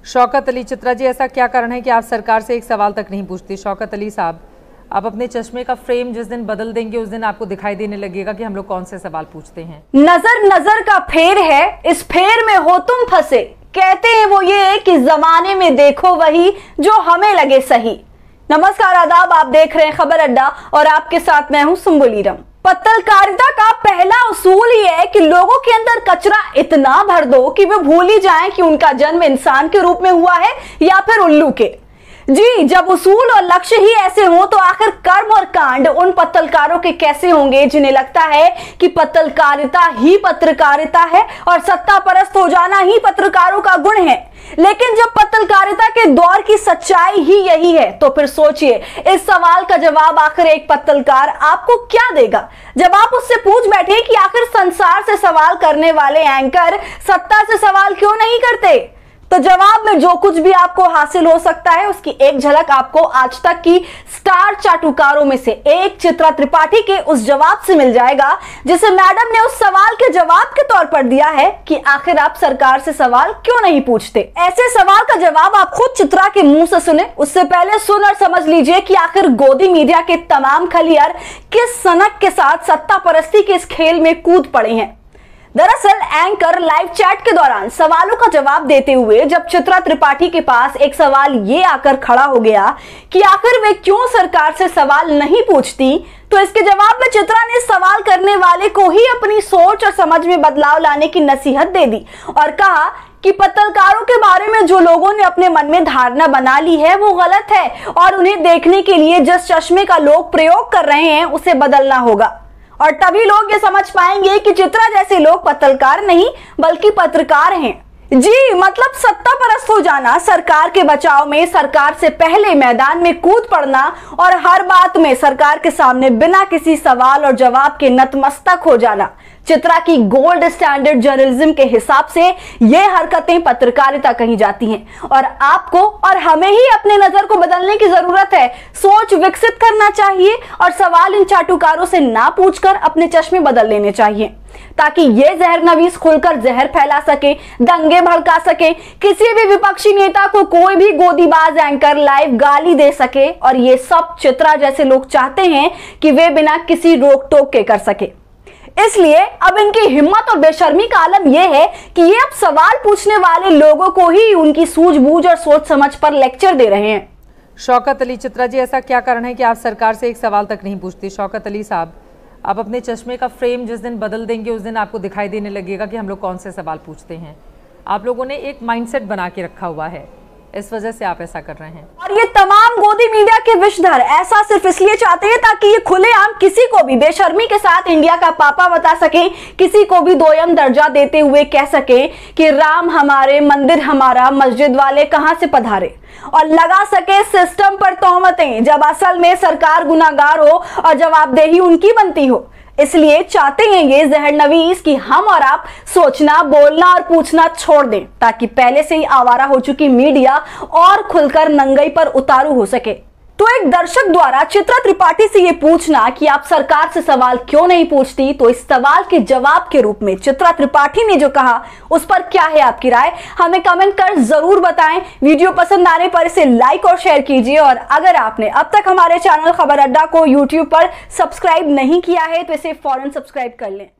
शौकत अली चित्रा जी, ऐसा क्या कारण है कि आप सरकार से एक सवाल तक नहीं पूछती? शौकत अली साहब, आप अपने चश्मे का फ्रेम जिस दिन बदल देंगे उस दिन आपको दिखाई देने लगेगा कि हम लोग कौन से सवाल पूछते हैं। नजर नजर का फेर है, इस फेर में हो तुम फंसे, कहते हैं वो ये कि जमाने में देखो वही जो हमें लगे सही। नमस्कार, आदाब, आप देख रहे हैं खबर अड्डा और आपके साथ मैं हूं सुम्बुलीरम। पत्रकारिता का पहला उसूल ये है कि लोगों के अंदर कचरा इतना भर दो कि वे भूल ही जाएं कि उनका जन्म इंसान के रूप में हुआ है या फिर उल्लू के। जी, जब उसूल और लक्ष्य ही ऐसे हो तो आखिर कर्म और कांड उन पत्रकारों के कैसे होंगे जिन्हें लगता है कि पत्रकारिता ही पत्रकारिता है और सत्ता परस्त हो जाना ही पत्रकारों का गुण है। लेकिन जब पत्रकारिता के दौर की सच्चाई ही यही है तो फिर सोचिए, इस सवाल का जवाब आखिर एक पत्रकार आपको क्या देगा जब आप उससे पूछ बैठे कि आखिर संसार से सवाल करने वाले एंकर सत्ता से सवाल क्यों नहीं करते? तो जवाब में जो कुछ भी आपको हासिल हो सकता है उसकी एक झलक आपको आज तक की स्टार चाटुकारों में से एक चित्रा त्रिपाठी के उस जवाब से मिल जाएगा जिसे मैडम ने उस सवाल के जवाब के तौर पर दिया है कि आखिर आप सरकार से सवाल क्यों नहीं पूछते। ऐसे सवाल का जवाब आप खुद चित्रा के मुंह से सुने, उससे पहले सुन और समझ लीजिए कि आखिर गोदी मीडिया के तमाम खलियार किस सनक के साथ सत्ता परस्ती के इस खेल में कूद पड़े हैं। दरअसल एंकर लाइव चैट के दौरान सवालों का जवाब देते हुए जब चित्रा त्रिपाठी के पास एक सवाल ये आकर खड़ा हो गया कि आखिर वे क्यों सरकार से सवाल नहीं पूछती, तो इसके जवाब में चित्रा ने सवाल करने वाले को ही अपनी सोच और समझ में बदलाव लाने की नसीहत दे दी और कहा कि पत्रकारों के बारे में जो लोगों ने अपने मन में धारणा बना ली है वो गलत है और उन्हें देखने के लिए जिस चश्मे का लोग प्रयोग कर रहे हैं उसे बदलना होगा और तभी लोग ये समझ पाएंगे कि चित्रा जैसे लोग पत्रकार नहीं बल्कि पत्रकार हैं। जी, मतलब सत्ता परस्त हो जाना, सरकार के बचाव में सरकार से पहले मैदान में कूद पड़ना और हर बात में सरकार के सामने बिना किसी सवाल और जवाब के नतमस्तक हो जाना। चित्रा की गोल्ड स्टैंडर्ड जर्नलिज्म के हिसाब से ये हरकतें पत्रकारिता कही जाती हैं और आपको और हमें ही अपने नजर को बदलने की जरूरत है। सोच विकसित करना चाहिए और सवाल इन चाटुकारों से ना पूछकर अपने चश्मे बदल लेने चाहिए ताकि ये जहरनवीस खुलकर जहर फैला सके, दंगे भड़का सके, किसी भी विपक्षी नेता को कोई भी गोदीबाज एंकर लाइव गाली दे सके और ये सब चित्रा जैसे लोग चाहते हैं कि वे बिना किसी रोक टोक के कर सके। इसलिए अब इनकी हिम्मत और बेशर्मी का आलम यह है कि ये अब सवाल पूछने वाले लोगों को ही उनकी सूझबूझ और सोच समझ पर लेक्चर दे रहे हैं। शौकत अली चित्रा जी, ऐसा क्या कारण है कि आप सरकार से एक सवाल तक नहीं पूछती? शौकत अली साहब, आप अपने चश्मे का फ्रेम जिस दिन बदल देंगे उस दिन आपको दिखाई देने लगेगा कि हम लोग कौन से सवाल पूछते हैं। आप लोगों ने एक माइंडसेट बना के रखा हुआ है, इस वजह से आप ऐसा कर रहे हैं। और ये तमाम गोदी मीडिया के विषधर ऐसा सिर्फ इसलिए चाहते हैं ताकि ये खुलेआम किसी को भी बेशर्मी के साथ इंडिया का पापा बता सके, किसी को भी दोयम दर्जा देते हुए कह सके कि राम हमारे, मंदिर हमारा, मस्जिद वाले कहां से पधारे, और लगा सके सिस्टम पर तोहमतें जब असल में सरकार गुनाहगार हो और जवाबदेही उनकी बनती हो। इसलिए चाहते हैं ये जहरनवीस कि हम और आप सोचना, बोलना और पूछना छोड़ दें ताकि पहले से ही आवारा हो चुकी मीडिया और खुलकर नंगई पर उतारू हो सके। तो एक दर्शक द्वारा चित्रा त्रिपाठी से ये पूछना कि आप सरकार से सवाल क्यों नहीं पूछती, तो इस सवाल के जवाब के रूप में चित्रा त्रिपाठी ने जो कहा उस पर क्या है आपकी राय, हमें कमेंट कर जरूर बताएं। वीडियो पसंद आने पर इसे लाइक और शेयर कीजिए और अगर आपने अब तक हमारे चैनल खबर अड्डा को यूट्यूब पर सब्सक्राइब नहीं किया है तो इसे फौरन सब्सक्राइब कर लें।